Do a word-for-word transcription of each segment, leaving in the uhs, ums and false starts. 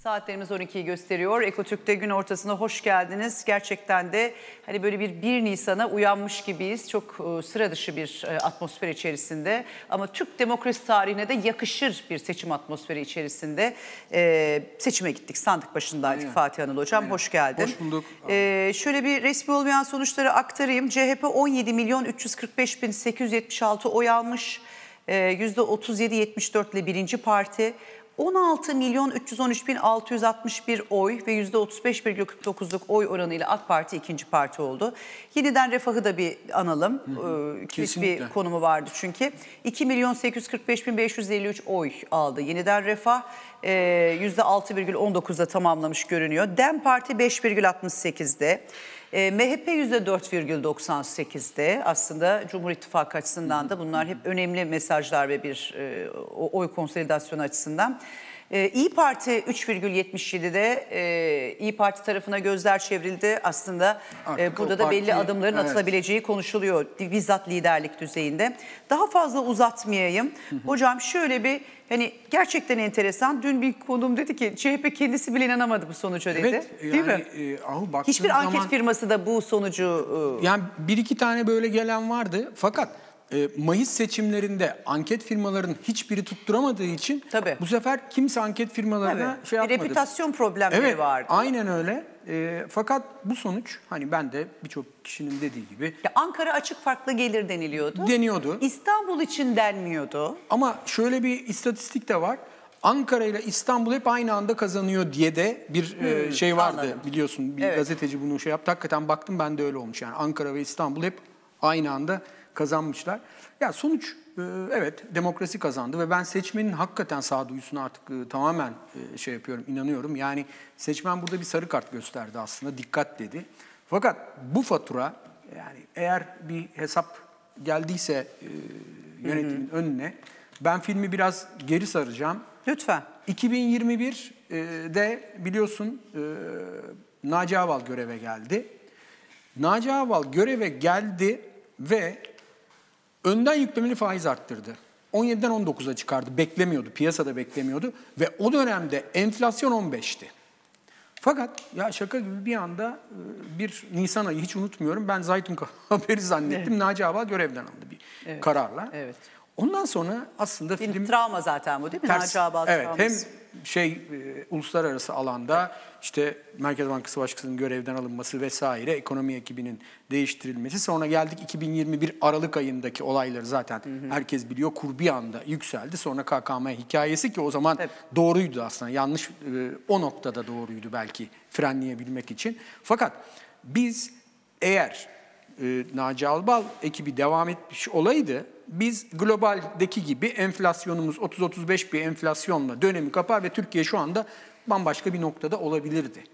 Saatlerimiz on ikiyi gösteriyor. Ekotürk'te gün ortasına hoş geldiniz. Gerçekten de hani böyle bir 1 Nisan'a uyanmış gibiyiz. Çok e, sıra dışı bir e, atmosfer içerisinde. Ama Türk demokrasi tarihine de yakışır bir seçim atmosferi içerisinde e, seçime gittik. Sandık başındaydık. Aynen. Fatih Anıl Hocam. Aynen. Hoş geldin. Hoş bulduk. E, şöyle bir resmi olmayan sonuçları aktarayım. C H P on yedi milyon üç yüz kırk beş bin sekiz yüz yetmiş altı oy almış. E, yüzde otuz yedi virgül yetmiş dört ile birinci parti. on altı milyon üç yüz on üç bin altı yüz altmış bir oy ve yüzde otuz beş virgül kırk dokuzluk oy oranıyla AK Parti ikinci parti oldu. Yeniden Refah'ı da bir analım. Ee, kilit bir konumu vardı çünkü. iki milyon sekiz yüz kırk beş bin beş yüz elli üç oy aldı. Yeniden Refah e, yüzde altı virgül on dokuzda tamamlamış görünüyor. DEM Parti beş virgül altmış sekizde. E, M H P yüzde dört virgül doksan sekizde. Aslında Cumhur İttifakı açısından da bunlar hep önemli mesajlar ve bir e, oy konsolidasyonu açısından. E, İyi Parti üç virgül yetmiş yedide e, İyi Parti tarafına gözler çevrildi. Aslında e, burada da belli adımların evet. atılabileceği konuşuluyor. Bizzat liderlik düzeyinde. Daha fazla uzatmayayım. Hı hı. Hocam şöyle bir hani gerçekten enteresan. Dün bir konuğum dedi ki C H P kendisi bile inanamadı bu sonuca dedi. Evet, değil yani, mi? E, ahu, Hiçbir zaman, anket firması da bu sonucu... E, yani bir iki tane böyle gelen vardı. Fakat e, Mayıs seçimlerinde anket firmalarının hiçbiri tutturamadığı için Tabii. bu sefer kimse anket firmalarına Tabii. şey yapmadı. Bir reputasyon problemleri evet, vardı. Aynen öyle. E, fakat bu sonuç hani ben de birçok kişinin dediği gibi... Ya Ankara açık farklı gelir deniliyordu. Deniyordu. İstanbul için denmiyordu. Ama şöyle bir istatistik de var. Ankara ile İstanbul hep aynı anda kazanıyor diye de bir hmm, e, şey vardı anladım. Biliyorsun. Bir evet. gazeteci bunu şey yaptı. Hakikaten baktım ben de öyle olmuş. Yani Ankara ve İstanbul hep aynı anda kazanmışlar. Ya sonuç e, evet demokrasi kazandı ve ben seçmenin hakikaten sağduyusuna artık e, tamamen e, şey yapıyorum, inanıyorum. Yani seçmen burada bir sarı kart gösterdi aslında. Dikkat dedi. Fakat bu fatura yani eğer bir hesap geldiyse e, yönetimin hı hı. önüne ben filmi biraz geri saracağım. Lütfen. iki bin yirmi birde biliyorsun e, Naci Ağbal göreve geldi. Naci Ağbal göreve geldi ve önden yüklemeli faiz arttırdı. on yediden on dokuza çıkardı. Beklemiyordu. Piyasada beklemiyordu. Ve o dönemde enflasyon on beşti. Fakat ya şaka gibi bir anda bir Nisan ayı hiç unutmuyorum. Ben Zaytun haberi zannettim. Evet. Naci Ağbal görevden aldı bir evet. kararla. Evet. Ondan sonra aslında bir film... Travma zaten bu değil mi? Ters, Naci Ağbal evet, travması. Hem şey e, uluslararası alanda işte Merkez Bankası Başkanı'nın görevden alınması vesaire, ekonomi ekibinin değiştirilmesi. Sonra geldik iki bin yirmi bir Aralık ayındaki olayları zaten hı hı. herkes biliyor. Kur bir anda yükseldi. Sonra K K M hikayesi ki o zaman Tabii. doğruydu aslında. Yanlış e, o noktada doğruydu belki frenleyebilmek için. Fakat biz eğer e, Naci Ağbal ekibi devam etmiş olaydı, biz globaldeki gibi enflasyonumuz otuz otuz beş bir enflasyonla dönemi kapar ve Türkiye şu anda bambaşka bir noktada olabilirdi.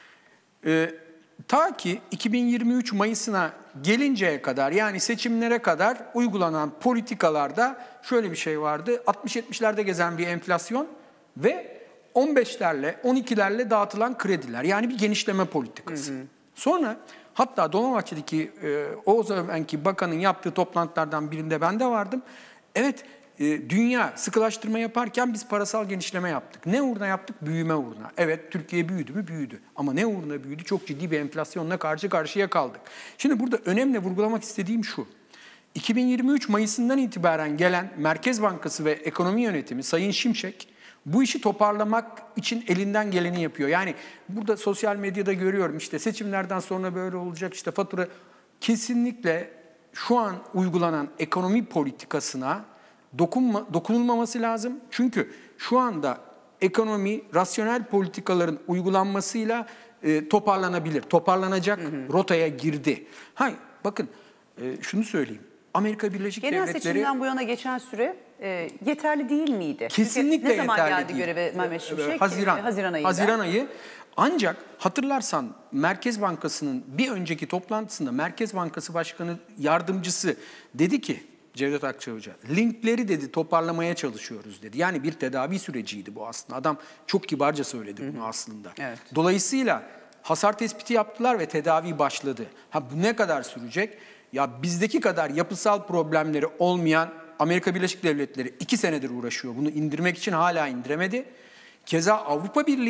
Ee, ta ki iki bin yirmi üç Mayıs'ına gelinceye kadar yani seçimlere kadar uygulanan politikalarda şöyle bir şey vardı. altmış yetmişlerde gezen bir enflasyon ve on beşlerle on ikilerle dağıtılan krediler yani bir genişleme politikası. Hı hı. Sonra hatta Dolmabahçe'deki e, o zamanki bakanın yaptığı toplantılardan birinde ben de vardım. Evet, e, dünya sıkılaştırma yaparken biz parasal genişleme yaptık. Ne uğruna yaptık? Büyüme uğruna. Evet, Türkiye büyüdü mü? Büyüdü. Ama ne uğruna büyüdü? Çok ciddi bir enflasyonla karşı karşıya kaldık. Şimdi burada önemli vurgulamak istediğim şu. iki bin yirmi üç Mayıs'ından itibaren gelen Merkez Bankası ve Ekonomi Yönetimi Sayın Şimşek bu işi toparlamak için elinden geleni yapıyor. Yani burada sosyal medyada görüyorum işte seçimlerden sonra böyle olacak işte fatura. Kesinlikle şu an uygulanan ekonomi politikasına dokunma, dokunulmaması lazım. Çünkü şu anda ekonomi rasyonel politikaların uygulanmasıyla e, toparlanabilir. Toparlanacak hı hı. rotaya girdi. Hayır bakın e, şunu söyleyeyim. Amerika Birleşik Genel Devletleri... Genel seçimden bu yana geçen süre e, yeterli değil miydi? Kesinlikle yeterli değil. Ne zaman geldi değil. göreve Mehmet Şimşek? Haziran. Haziran ayında. Haziran ayı. Ancak hatırlarsan Merkez Bankası'nın bir önceki toplantısında Merkez Bankası Başkanı Yardımcısı dedi ki Cevdet Akçahoca, linkleri dedi toparlamaya çalışıyoruz dedi. Yani bir tedavi süreciydi bu aslında. Adam çok kibarca söyledi bunu Hı-hı. aslında. Evet. Dolayısıyla hasar tespiti yaptılar ve tedavi başladı. Ha bu ne kadar sürecek? Ya bizdeki kadar yapısal problemleri olmayan Amerika Birleşik Devletleri iki senedir uğraşıyor. Bunu indirmek için hala indiremedi. Keza Avrupa Birliği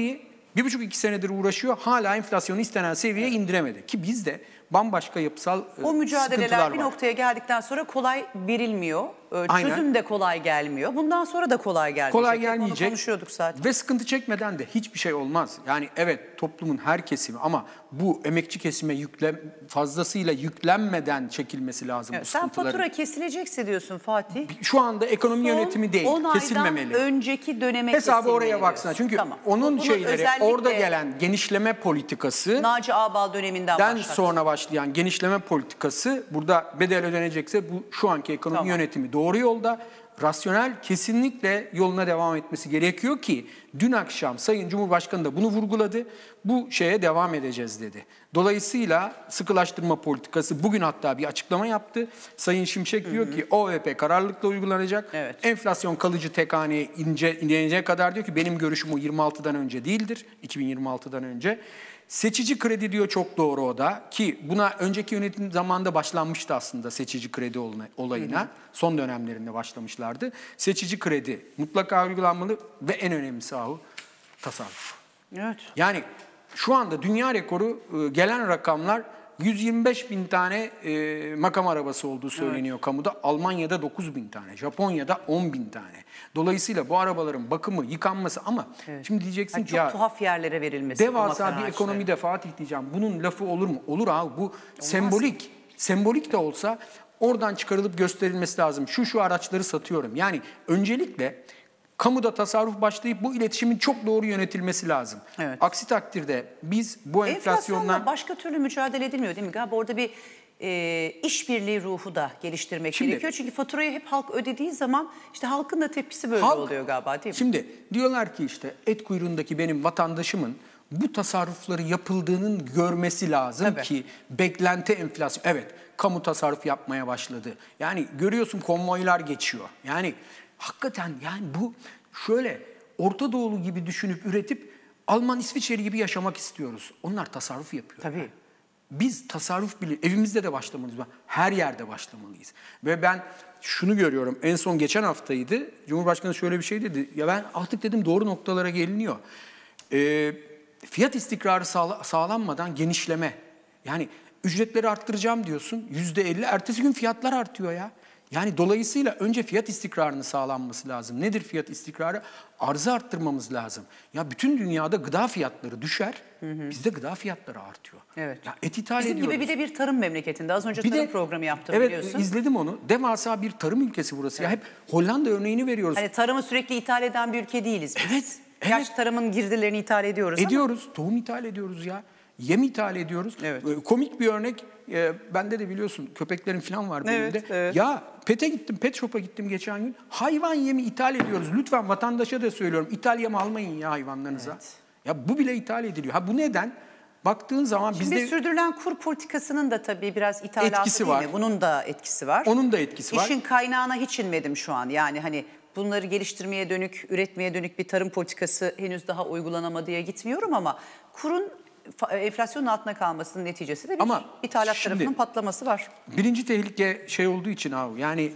Bir buçuk iki senedir uğraşıyor. Hala enflasyonu istenen seviyeye indiremedi. Ki bizde bambaşka yapısal e, O mücadeleler sıkıntılar bir var. noktaya geldikten sonra kolay verilmiyor. Ee, Aynen. Çözüm de kolay gelmiyor. Bundan sonra da kolay gelmeyecek. Kolay Hep gelmeyecek. Onu konuşuyorduk zaten. Ve sıkıntı çekmeden de hiçbir şey olmaz. Yani evet, toplumun her kesimi, ama bu emekçi kesime yükle, fazlasıyla yüklenmeden çekilmesi lazım Evet, bu sen sıkıntıların. fatura kesilecekse diyorsun Fatih. Şu anda ekonomi Son yönetimi değil, on kesilmemeli. aydan önceki döneme Hesabı oraya kesilmeli baksana. diyorsun. Çünkü Tamam. onun Bunu şeyleri, özellikle orada gelen genişleme politikası, Naci Ağbal döneminden den başlar. sonra başlayan genişleme politikası, burada bedel ödenecekse bu şu anki ekonomi Tamam. yönetimi doğru yolda. Rasyonel, kesinlikle yoluna devam etmesi gerekiyor ki dün akşam Sayın Cumhurbaşkanı da bunu vurguladı. Bu şeye devam edeceğiz dedi. Dolayısıyla sıkılaştırma politikası, bugün hatta bir açıklama yaptı. Sayın Şimşek diyor ki O V P kararlılıkla uygulanacak. Evet. Enflasyon kalıcı tek haneye ince, ineceğe kadar diyor ki benim görüşüm o yirmi altıdan önce değildir. iki bin yirmi altıdan önce. Seçici kredi diyor, çok doğru o da, ki buna önceki yönetim zamanında başlanmıştı aslında seçici kredi olayına. Hı hı. Son dönemlerinde başlamışlardı. Seçici kredi mutlaka uygulanmalı ve en önemlisi ahu tasarruf. Evet. Yani şu anda dünya rekoru gelen rakamlar yüz yirmi beş bin tane e, makam arabası olduğu söyleniyor evet. kamuda. Almanya'da dokuz bin tane, Japonya'da on bin tane. Dolayısıyla bu arabaların bakımı, yıkanması, ama evet. şimdi diyeceksin yani ki çok ya tuhaf yerlere verilmesi. devasa bir ekonomide Fatih diyeceğim. Bunun lafı olur mu? Olur abi, bu Olmaz. sembolik. Sembolik de olsa oradan çıkarılıp gösterilmesi lazım. Şu şu araçları satıyorum. Yani öncelikle kamuda tasarruf başlayıp bu iletişimin çok doğru yönetilmesi lazım. Evet. Aksi takdirde biz bu enflasyonla... Enflasyonla başka türlü mücadele edilmiyor değil mi? Galiba orada bir e, işbirliği ruhu da geliştirmek şimdi, gerekiyor. Çünkü faturayı hep halk ödediği zaman işte halkın da tepkisi böyle halk, oluyor galiba değil mi? Şimdi diyorlar ki işte et kuyruğundaki benim vatandaşımın bu tasarrufları yapıldığının görmesi lazım. Tabii. Ki beklenti enflasyon. Evet, kamu tasarruf yapmaya başladı. Yani görüyorsun, konvoylar geçiyor. Yani hakikaten yani bu şöyle Orta Doğulu gibi düşünüp üretip Alman, İsviçreli gibi yaşamak istiyoruz. Onlar tasarruf yapıyor. Tabii. Yani. Biz tasarruf bile evimizde de başlamalıyız. Her yerde başlamalıyız. Ve ben şunu görüyorum. En son geçen haftaydı. Cumhurbaşkanı şöyle bir şey dedi. Ya ben artık dedim doğru noktalara geliniyor. Ee, fiyat istikrarı sağla, sağlanmadan genişleme. Yani ücretleri arttıracağım diyorsun. yüzde elli. Ertesi gün fiyatlar artıyor ya. Yani dolayısıyla önce fiyat istikrarının sağlanması lazım. Nedir fiyat istikrarı? Arzı arttırmamız lazım. Ya bütün dünyada gıda fiyatları düşer, hı hı. bizde gıda fiyatları artıyor. Evet. Ya et ithal Bizim ediyoruz. gibi bir de bir tarım memleketinde. Az önce bir tarım de, programı yaptım evet, biliyorsun. Evet, izledim onu. Devasa bir tarım ülkesi burası. Evet. Ya hep Hollanda örneğini veriyoruz. Hani tarımı sürekli ithal eden bir ülke değiliz biz. Evet. evet. Gerçi tarımın girdilerini ithal ediyoruz Ediyoruz. ama. Tohum ithal ediyoruz ya. Yem ithal ediyoruz. Evet. Komik bir örnek. E, bende de biliyorsun köpeklerin falan var benim evet, de. Evet. Ya pete gittim, pet shop'a gittim geçen gün. Hayvan yemi ithal ediyoruz. Lütfen vatandaşa da söylüyorum. İthal yem almayın ya hayvanlarınıza. Evet. Ya bu bile ithal ediliyor. Ha bu neden? Baktığın zaman Şimdi bizde... sürdürülen kur politikasının da tabii biraz ithalatı etkisi değil var. mi? Bunun da etkisi var. Onun da etkisi var. İşin kaynağına hiç inmedim şu an. Yani hani bunları geliştirmeye dönük, üretmeye dönük bir tarım politikası henüz daha uygulanamadıya gitmiyorum ama kurun enflasyonun altına kalmasının neticesi de bir ama ithalat şimdi, tarafının patlaması var. Birinci tehlike şey olduğu için abi, yani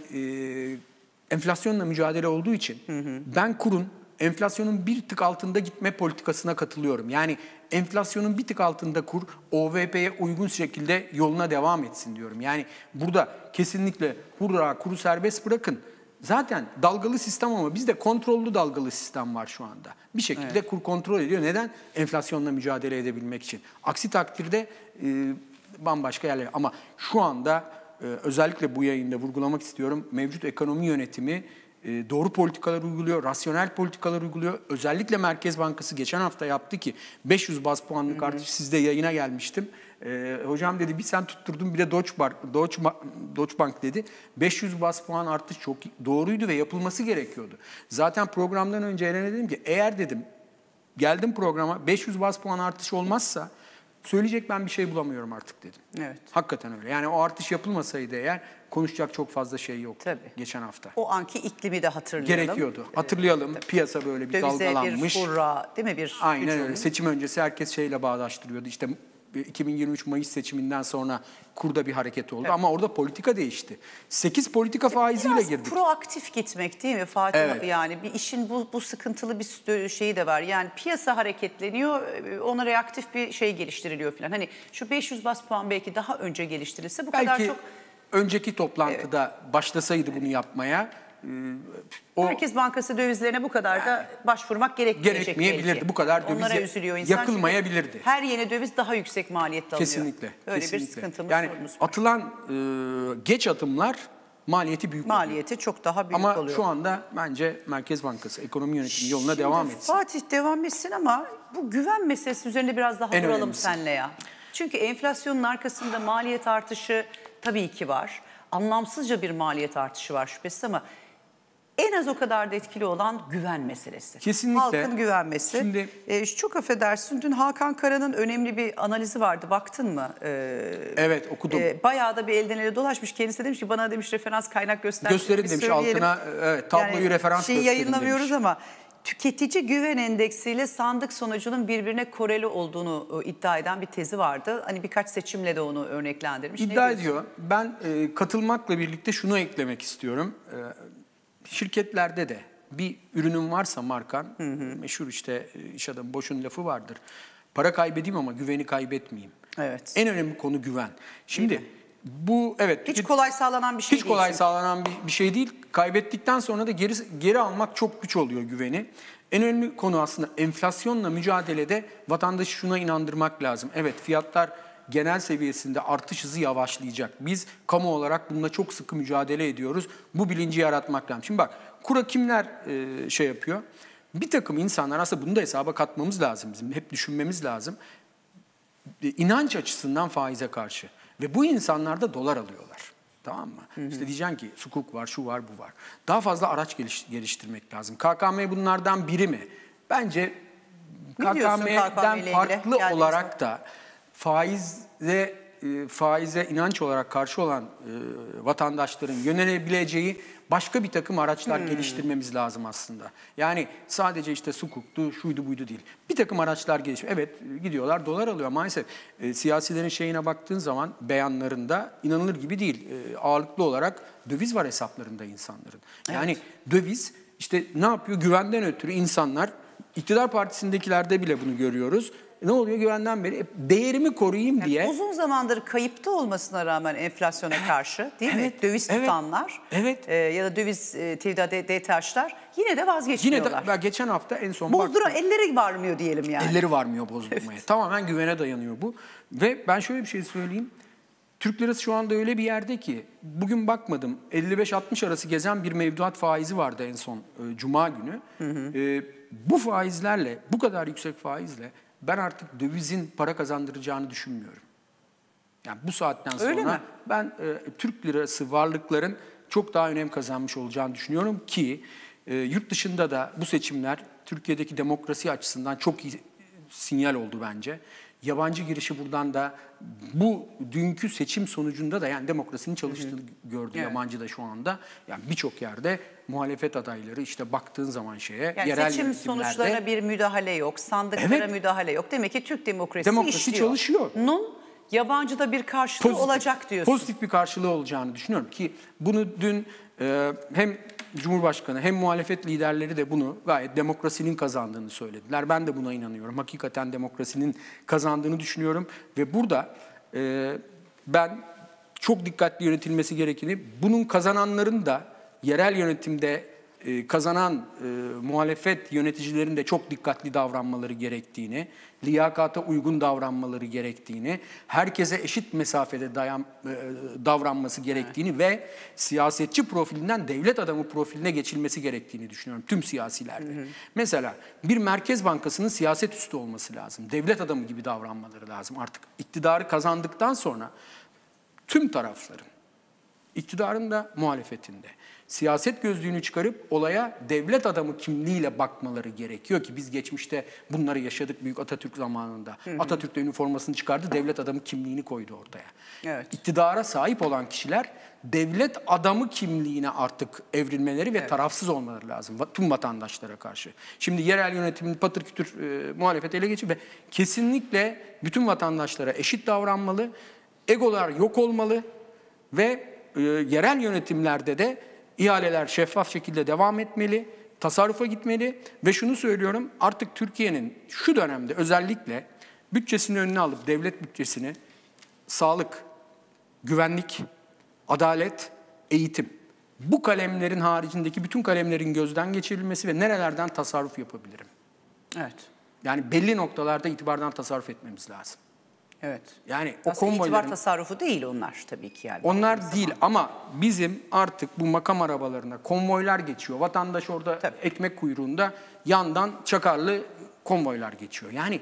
e, enflasyonla mücadele olduğu için hı hı. ben kurun enflasyonun bir tık altında gitme politikasına katılıyorum. Yani enflasyonun bir tık altında kur O V P'ye uygun şekilde yoluna devam etsin diyorum. Yani burada kesinlikle hurra kuru serbest bırakın. Zaten dalgalı sistem ama bizde kontrollü dalgalı sistem var şu anda. Bir şekilde evet. kur kontrol ediyor. Neden? Enflasyonla mücadele edebilmek için. Aksi takdirde e, bambaşka yerler. Ama şu anda e, özellikle bu yayında vurgulamak istiyorum. Mevcut ekonomi yönetimi e, doğru politikalar uyguluyor, rasyonel politikalar uyguluyor. Özellikle Merkez Bankası geçen hafta yaptı ki beş yüz baz puanlık hı hı. artış, sizde yayına gelmiştim. Ee, hocam dedi bir sen tutturdun bir de Deutsche Bank, Deutsche, Deutsche Bank dedi. beş yüz baz puan artış çok doğruydu ve yapılması gerekiyordu. Zaten programdan önce Eren'e dedim ki eğer dedim geldim programa beş yüz baz puan artış olmazsa söyleyecek ben bir şey bulamıyorum artık dedim. Evet. Hakikaten öyle. Yani o artış yapılmasaydı eğer konuşacak çok fazla şey yoktu. Tabii. Geçen hafta. O anki iklimi de hatırlayalım. Gerekiyordu. Hatırlayalım. Ee, Piyasa böyle bir Dövize dalgalanmış. bir hurra değil mi? Bir aynen öyle. Seçim öncesi herkes şeyle bağdaştırıyordu. İşte iki bin yirmi üç Mayıs seçiminden sonra kurda bir hareket oldu. Evet. Ama orada politika değişti. sekiz politika faiziyle Biraz girdik. proaktif gitmek değil mi Fatih? Evet. Yani bir işin bu, bu sıkıntılı bir şeyi de var. Yani piyasa hareketleniyor, ona reaktif bir şey geliştiriliyor falan. Hani şu beş yüz bas puan belki daha önce geliştirilse bu belki kadar çok... önceki toplantıda evet. başlasaydı bunu yapmaya... O, Merkez Bankası dövizlerine bu kadar da başvurmak gerekmeyecek gerekmeyebilirdi. Belki. Bu kadar dövize üzülüyor insan yakılmayabilirdi. Her yeni döviz daha yüksek maliyetli alıyor. Kesinlikle. Öyle kesinlikle. bir sıkıntımız yani sorunumuz var. Atılan e, geç adımlar maliyeti büyük Maliyeti oluyor. çok daha büyük ama oluyor. Ama şu anda bence Merkez Bankası ekonomi yönetimi yoluna Şimdi devam etsin. Fatih devam etsin ama bu güven meselesi üzerinde biraz daha en duralım önemlisi. senle ya. Çünkü enflasyonun arkasında maliyet artışı tabii ki var. Anlamsızca bir maliyet artışı var şüphesiz ama en az o kadar da etkili olan güven meselesi. Kesinlikle. Halkın güvenmesi. Şimdi, ee, çok affedersin, dün Hakan Kara'nın önemli bir analizi vardı. Baktın mı? Ee, evet okudum. E, bayağı da bir elden ele dolaşmış. Kendisi de demiş ki bana demiş referans kaynak göster. Gösterin demiş altına evet, tabloyu yani, referans şey gösterin yayınlamıyoruz demiş. Ama tüketici güven endeksiyle sandık sonucunun birbirine koreli olduğunu iddia eden bir tezi vardı. Hani birkaç seçimle de onu örneklendirmiş. İddia ediyor. Ben e, katılmakla birlikte şunu eklemek istiyorum. E, Şirketlerde de bir ürünün varsa markan, hı hı. meşhur işte iş adamı Boş'un lafı vardır. Para kaybedeyim ama güveni kaybetmeyeyim. Evet. En önemli konu güven. Şimdi bu evet. Hiç kolay sağlanan bir şey hiç değil. Hiç kolay çünkü. sağlanan bir, bir şey değil. Kaybettikten sonra da geri, geri almak çok güç oluyor güveni. En önemli konu aslında enflasyonla mücadelede vatandaşı şuna inandırmak lazım. Evet fiyatlar genel seviyesinde artış hızı yavaşlayacak. Biz kamu olarak bununla çok sıkı mücadele ediyoruz. Bu bilinci yaratmak lazım. Şimdi bak kura kimler e, şey yapıyor? Bir takım insanlar aslında bunu da hesaba katmamız lazım. Bizim hep düşünmemiz lazım. E, inanç açısından faize karşı. Ve bu insanlar da dolar alıyorlar. Tamam mı? Hı hı. İşte diyeceksin ki sukuk var, şu var, bu var. Daha fazla araç geliş, geliştirmek lazım. K K M bunlardan biri mi? Bence K K M'den farklı olarak da faize faize inanç olarak karşı olan e, vatandaşların yönelebileceği başka bir takım araçlar hmm. geliştirmemiz lazım aslında. Yani sadece işte sukuktu, şuydu buydu değil. Bir takım araçlar gelişiyor. Evet gidiyorlar dolar alıyor maalesef. E, siyasilerin şeyine baktığın zaman beyanlarında inanılır gibi değil. E, ağırlıklı olarak döviz var hesaplarında insanların. Yani evet. döviz işte ne yapıyor? Güvenden ötürü insanlar, iktidar partisindekilerde bile bunu görüyoruz. Ne oluyor güvenden beri? Değerimi koruyayım yani diye. Uzun zamandır kayıpta olmasına rağmen enflasyona karşı değil evet, mi? Döviz evet, tutanlar evet. E, ya da döviz e, tevdiat DTH'lar yine de vazgeçmiyorlar. Yine de geçen hafta en son Bozdura baktım. elleri varmıyor diyelim yani. Elleri varmıyor bozdurmaya. Evet. Tamamen güvene dayanıyor bu. Ve ben şöyle bir şey söyleyeyim. Türk lirası şu anda öyle bir yerde ki bugün bakmadım elli beş altmış arası gezen bir mevduat faizi vardı en son e, Cuma günü. Hı hı. E, bu faizlerle bu kadar yüksek faizle ben artık dövizin para kazandıracağını düşünmüyorum. Yani bu saatten sonra ben e, Türk lirası varlıkların çok daha önem kazanmış olacağını düşünüyorum ki e, yurt dışında da bu seçimler Türkiye'deki demokrasi açısından çok iyi sinyal oldu bence. Yabancı girişi buradan da bu dünkü seçim sonucunda da yani demokrasinin çalıştığını hı hı. gördü evet. yabancı da şu anda. Yani birçok yerde muhalefet adayları işte baktığın zaman şeye yani yerel seçim sonuçlarına bir müdahale yok, sandıklara evet. müdahale yok. Demek ki Türk demokrasisi Demokrasi işliyor. çalışıyor. Nun yabancıda bir karşılığı pozitif, olacak diyorsun. Pozitif bir karşılığı olacağını düşünüyorum ki bunu dün e, hem Cumhurbaşkanı hem muhalefet liderleri de bunu gayet demokrasinin kazandığını söylediler. Ben de buna inanıyorum. Hakikaten demokrasinin kazandığını düşünüyorum ve burada e, ben çok dikkatli yönetilmesi gerektiğini, bunun kazananların da yerel yönetimde e, kazanan e, muhalefet yöneticilerin de çok dikkatli davranmaları gerektiğini, liyakata uygun davranmaları gerektiğini, herkese eşit mesafede dayan, e, davranması gerektiğini evet. ve siyasetçi profilinden devlet adamı profiline geçilmesi gerektiğini düşünüyorum tüm siyasilerde. Hı hı. Mesela bir Merkez Bankası'nın siyaset üstü olması lazım. Devlet adamı gibi davranmaları lazım. Artık iktidarı kazandıktan sonra tüm tarafların, iktidarın da muhalefetinde, siyaset gözlüğünü çıkarıp olaya devlet adamı kimliğiyle bakmaları gerekiyor ki biz geçmişte bunları yaşadık Büyük Atatürk zamanında. Hı hı. Atatürk de üniformasını çıkardı, devlet adamı kimliğini koydu ortaya. Evet. İktidara sahip olan kişiler devlet adamı kimliğine artık evrilmeleri ve evet. tarafsız olmaları lazım tüm vatandaşlara karşı. Şimdi yerel yönetimin patır kütür e, muhalefet ele geçiyor ve kesinlikle bütün vatandaşlara eşit davranmalı, egolar yok olmalı ve e, yerel yönetimlerde de ihaleler şeffaf şekilde devam etmeli, tasarrufa gitmeli ve şunu söylüyorum, artık Türkiye'nin şu dönemde özellikle bütçesinin önüne alıp devlet bütçesini sağlık, güvenlik, adalet, eğitim, bu kalemlerin haricindeki bütün kalemlerin gözden geçirilmesi ve nerelerden tasarruf yapabilirim? Evet. Yani belli noktalarda itibardan tasarruf etmemiz lazım. Evet. Yani o Aslında konvoyların... itibar tasarrufu değil onlar tabii ki yani. Onlar değil zaman. Ama bizim artık bu makam arabalarına konvoylar geçiyor. Vatandaş orada tabii. ekmek kuyruğunda yandan çakarlı konvoylar geçiyor. Yani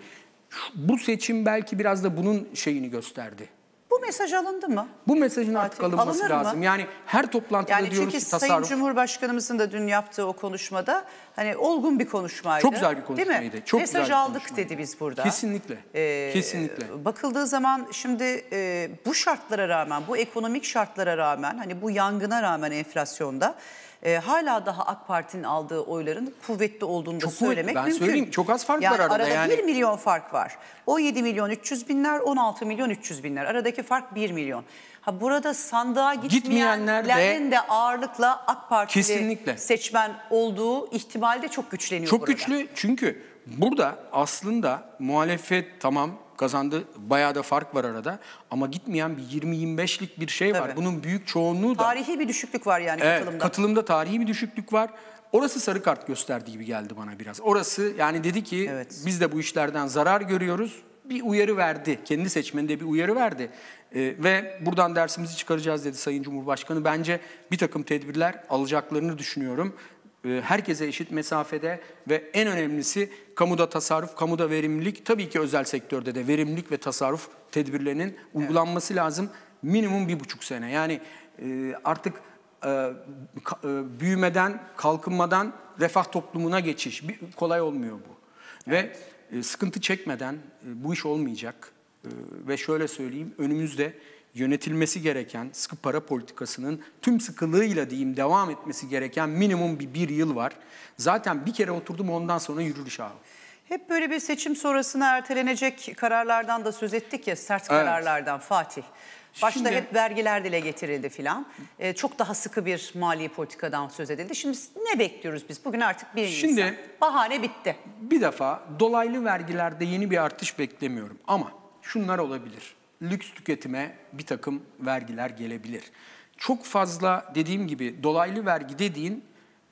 bu seçim belki biraz da bunun şeyini gösterdi. Bu mesaj alındı mı? Bu mesajın artık alınması lazım. Mı? Yani her toplantıda yani diyoruz ki tasarruf. Sayın Cumhurbaşkanımızın da dün yaptığı o konuşmada hani olgun bir konuşmaydı. Çok güzel bir konuşmaydı. Değil mi? Çok mesaj güzel aldık konuşmaydı. dedi biz burada. Kesinlikle. Ee, Kesinlikle. Bakıldığı zaman şimdi e, bu şartlara rağmen, bu ekonomik şartlara rağmen, hani bu yangına rağmen enflasyonda e, hala daha AK Parti'nin aldığı oyların kuvvetli olduğunu da çok söylemek ben mümkün. Söyleyeyim, çok az fark yani var arada. Arada yani. bir milyon fark var. on yedi milyon üç yüz binler, on altı milyon üç yüz binler. Aradaki fark bir milyon. Ha burada sandığa gitmeyenlerin de ağırlıkla AK Partili kesinlikle. seçmen olduğu ihtimal de çok güçleniyor Çok burada. güçlü çünkü burada aslında muhalefet tamam kazandı, bayağı da fark var arada ama gitmeyen bir yirmi yirmi beşlik bir şey var. Tabii. Bunun büyük çoğunluğu da... Tarihi bir düşüklük var yani evet, katılımda. Katılımda tarihi bir düşüklük var. Orası sarı kart gösterdiği gibi geldi bana biraz. Orası yani dedi ki evet. biz de bu işlerden zarar görüyoruz. Bir uyarı verdi. Kendi seçmeninde bir uyarı verdi. Ee, ve buradan dersimizi çıkaracağız dedi Sayın Cumhurbaşkanı. Bence bir takım tedbirler alacaklarını düşünüyorum. Ee, herkese eşit mesafede ve en önemlisi kamuda tasarruf, kamuda verimlilik. Tabii ki özel sektörde de verimlilik ve tasarruf tedbirlerinin uygulanması evet. lazım. Minimum bir buçuk sene. Yani e, artık e, ka, e, büyümeden, kalkınmadan refah toplumuna geçiş. Bir, kolay olmuyor bu. Evet. Ve sıkıntı çekmeden bu iş olmayacak ve şöyle söyleyeyim önümüzde yönetilmesi gereken sıkı para politikasının tüm sıkılığıyla diyeyim devam etmesi gereken minimum bir, bir yıl var. Zaten bir kere oturdum ondan sonra yürür iş abi. Hep böyle bir seçim sonrasına ertelenecek kararlardan da söz ettik ya sert evet. kararlardan Fatih. Başta Şimdi, hep vergiler dile getirildi filan. Ee, çok daha sıkı bir mali politikadan söz edildi. Şimdi ne bekliyoruz biz? Bugün artık bir Şimdi, insan. Bahane bitti. Bir defa dolaylı vergilerde yeni bir artış beklemiyorum. Ama şunlar olabilir. Lüks tüketime bir takım vergiler gelebilir. Çok fazla dediğim gibi dolaylı vergi dediğin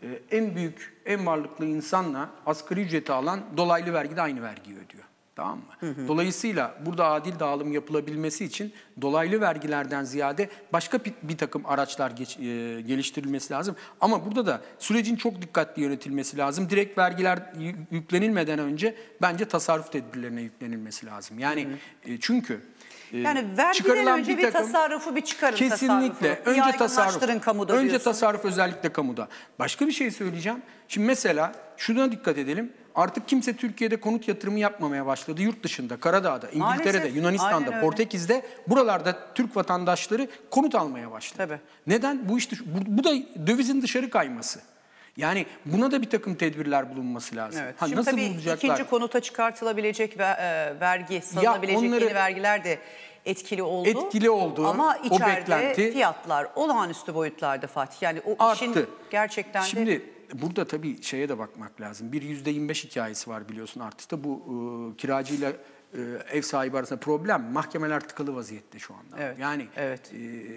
en büyük, en varlıklı insanla asgari ücreti alan dolaylı vergide aynı vergiyi ödüyor. Tamam mı? Hı hı. Dolayısıyla burada adil dağılım yapılabilmesi için dolaylı vergilerden ziyade başka bir, bir takım araçlar geç, e, geliştirilmesi lazım. Ama burada da sürecin çok dikkatli yönetilmesi lazım. Direkt vergiler yüklenilmeden önce bence tasarruf tedbirlerine yüklenilmesi lazım. Yani hı hı. E, çünkü e, yani vergiden önce bir, takım, bir tasarrufu bir çıkarın. Kesinlikle. Tasarrufu. Önce tasarruf. Kamuda önce diyorsun. tasarruf özellikle kamuda. Başka bir şey söyleyeceğim. Şimdi mesela şuna dikkat edelim. Artık kimse Türkiye'de konut yatırımı yapmamaya başladı. Yurt dışında, Karadağ'da, İngiltere'de, Maalesef, Yunanistan'da, Portekiz'de buralarda Türk vatandaşları konut almaya başladı. Tabii. Neden? Bu iş bu, bu da dövizin dışarı kayması. Yani buna da bir takım tedbirler bulunması lazım. Evet. Ha, Şimdi nasıl tabii bulacaklar? ikinci konuta çıkartılabilecek ve, e, vergi, salınabilecek onları, yeni vergiler de etkili oldu. Etkili oldu. Ama içeride o beklenti, fiyatlar olağanüstü boyutlarda Fatih. Yani o arttı. işin gerçekten Şimdi, de... burada tabii şeye de bakmak lazım. Bir yüzde yirmi beş hikayesi var biliyorsun artışta. Bu e, kiracıyla e, ev sahibi arasında problem. Mahkemeler tıkalı vaziyette şu anda. Evet, yani evet. E,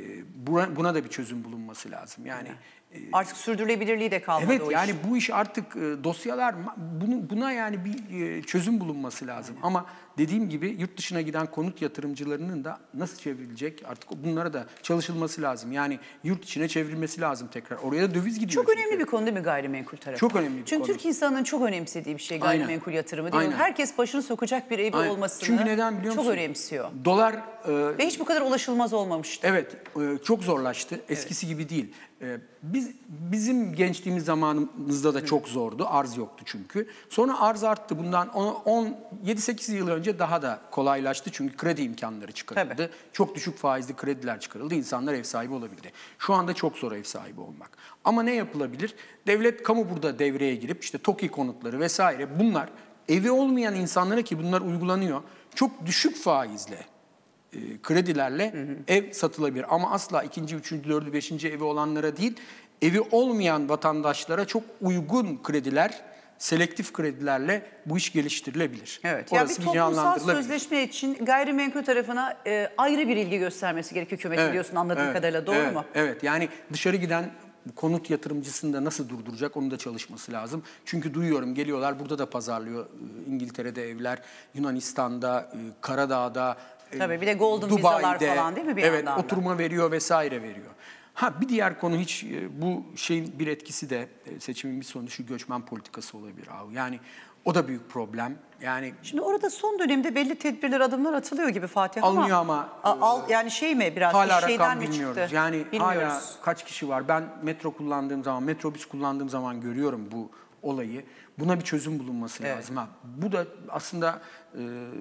buna, buna da bir çözüm bulunması lazım. Yani e, artık sürdürülebilirliği de kalmadı evet, o yani iş. bu iş artık e, dosyalar bunu, buna yani bir e, çözüm bulunması lazım. Aynen. Ama dediğim gibi yurt dışına giden konut yatırımcılarının da nasıl çevrilecek artık bunlara da çalışılması lazım. Yani yurt içine çevrilmesi lazım tekrar. Oraya da döviz gidiyor. Çok çünkü. Önemli bir konu değil mi gayrimenkul tarafı? Çok önemli bir çünkü konu. Çünkü Türk insanının çok önemsediği bir şey gayrimenkul Aynen. yatırımı değil mi? Herkes başını sokacak bir evi Aynen. olması olmasını Çünkü neden biliyor musun? çok önemsiyor. Dolar e, Ve hiç bu kadar ulaşılmaz olmamıştı. evet e, çok zorlaştı. Eskisi evet. gibi değil. E, biz bizim gençliğimiz zamanımızda da çok zordu. Arz yoktu çünkü. Sonra arz arttı. Bundan on yedi sekiz yıl önce daha da kolaylaştı. Çünkü kredi imkanları çıkarıldı. Tabii. Çok düşük faizli krediler çıkarıldı. İnsanlar ev sahibi olabildi. Şu anda çok zor ev sahibi olmak. Ama ne yapılabilir? Devlet, kamu burada devreye girip işte TOKİ konutları vesaire, bunlar evi olmayan insanlara, ki bunlar uygulanıyor, çok düşük faizle e, kredilerle hı hı. ev satılabilir. Ama asla ikinci, üçüncü, dördü, beşinci evi olanlara değil, evi olmayan vatandaşlara çok uygun krediler, selektif kredilerle bu iş geliştirilebilir. Evet. Ya bir toplumsal sözleşme için gayrimenkul tarafına e, ayrı bir ilgi göstermesi gerekiyor hükümet, evet, biliyorsun anladığım evet, kadarıyla. Doğru evet, mu? Evet. Yani dışarı giden konut yatırımcısını da nasıl durduracak, onu da çalışması lazım. Çünkü duyuyorum, geliyorlar burada da pazarlıyor. İngiltere'de evler, Yunanistan'da, Karadağ'da, tabii bir de golden Dubai'de, vizalar falan değil mi bir evet, yandan da? Oturma veriyor vesaire veriyor. Ha, bir diğer konu, hiç bu şeyin bir etkisi de, seçimin bir sonucu göçmen politikası olabilir abi. Yani o da büyük problem. Yani şimdi orada son dönemde belli tedbirler, adımlar atılıyor gibi Fatih, alınıyor ama, ama al, yani şey mi biraz hala şeyden mi bilmiyoruz. çıktı? Yani bilmiyoruz. Hala kaç kişi var? Ben metro kullandığım zaman, metrobüs kullandığım zaman görüyorum bu olayı. Buna bir çözüm bulunması evet. lazım. Ha, bu da aslında e,